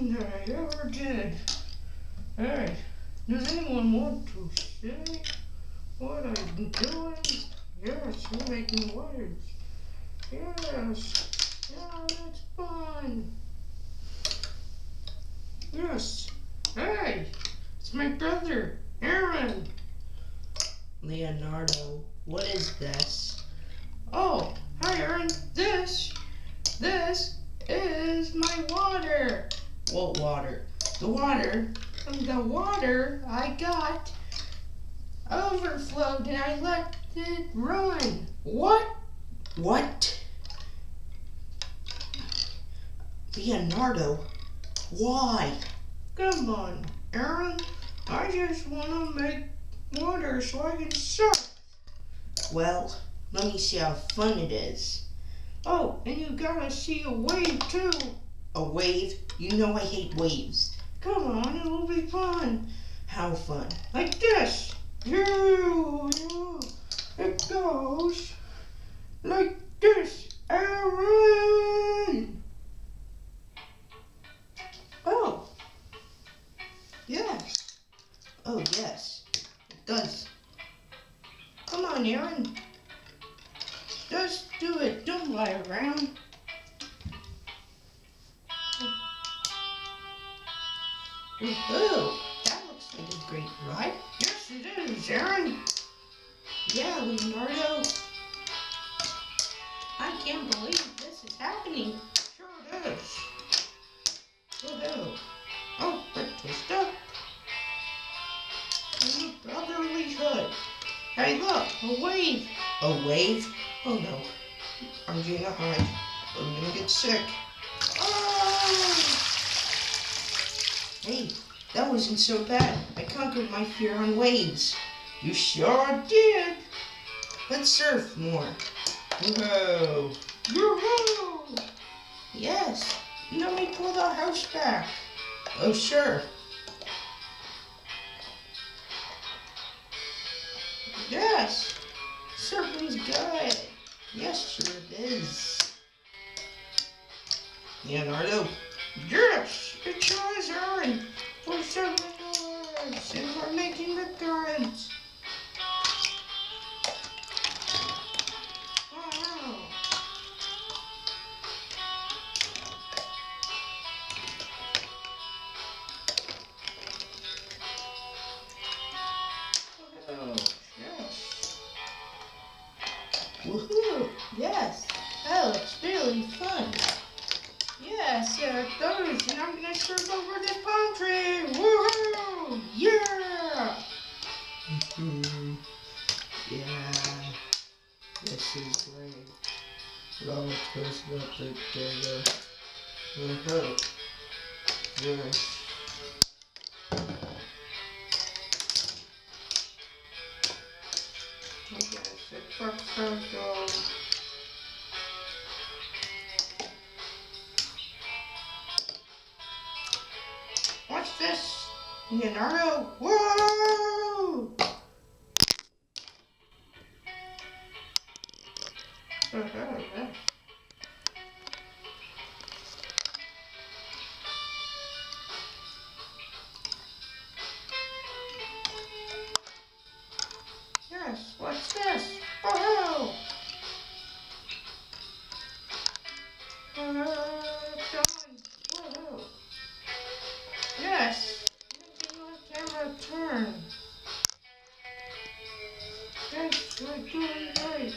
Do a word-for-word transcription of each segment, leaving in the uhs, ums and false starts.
thing that I ever did. Hey, does anyone want to say what I'm doing? Yes, you're making words. Yes. Yeah, that's fun. Yes. Hey, it's my brother, Aaron. Leonardo, what is this? Oh, hi Aaron. This, this is my water. What water? The water, the water I got overflowed and I let it run. What? What? Leonardo, why? Come on, Aaron. I just want to make water so I can surf. Well, let me see how fun it is. Oh, and you gotta see a wave too. A wave? You know I hate waves. Come on, it will be fun. How fun? Like this. You, you. It goes like this, Aaron. Oh. Yes. Oh, yes. It does. Come on, Aaron. Just do it. Don't lie around. Woohoo! That looks like a great ride. Yes, it is, Aaron. Yeah, Leonardo. I can't believe this is happening. Sure it is. Woohoo. Oh, breakfast up. And a brotherly hood. Hey, look, a wave. A wave? Oh no. I'm gonna hide. I'm gonna get sick. Oh! Hey, that wasn't so bad. I conquered my fear on waves. You sure did. Let's surf more. Whoa. Yoo-hoo! Yes. Let me pull the house back. Oh, sure. Yes. Surfing's good. Yes, sure it is. Leonardo. Yes, it sure is, Aaron. We're surfing the waves and we're making the currents. Wow. Oh, yes. Woohoo. Yes. That looks really fun. Yes, it does. And I'm gonna surf over this palm tree. Woohoo! Yeah! Mm-hmm. Yeah. This is great. Roller coaster up together. Woohoo. Yes. Yes, it's perfect. Watch this, Leonardo. Whoa! Yes, what's this? Oh! Uh, done. Whoa! Yes, making the camera turn. Yes, we're doing great.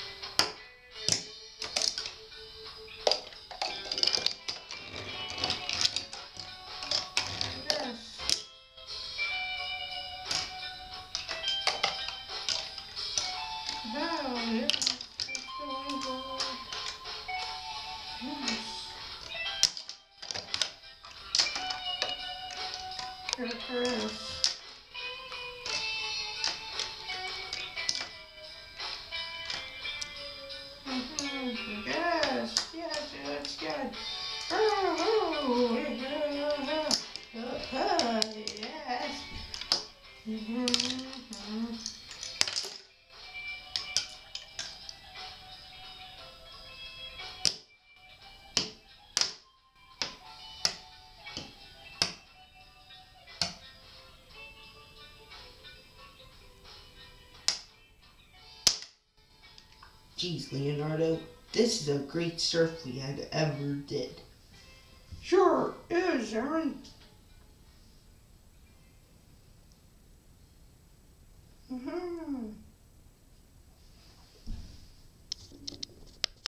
Yes. Wow, yes, it's going good. Yes. Yes. Mm-hmm. Yes, yes, that's good. Oh, yeah. Uh-huh. Yes. Mm-hmm. Geez, Leonardo, this is a great surf we had ever did. Sure is, Aaron.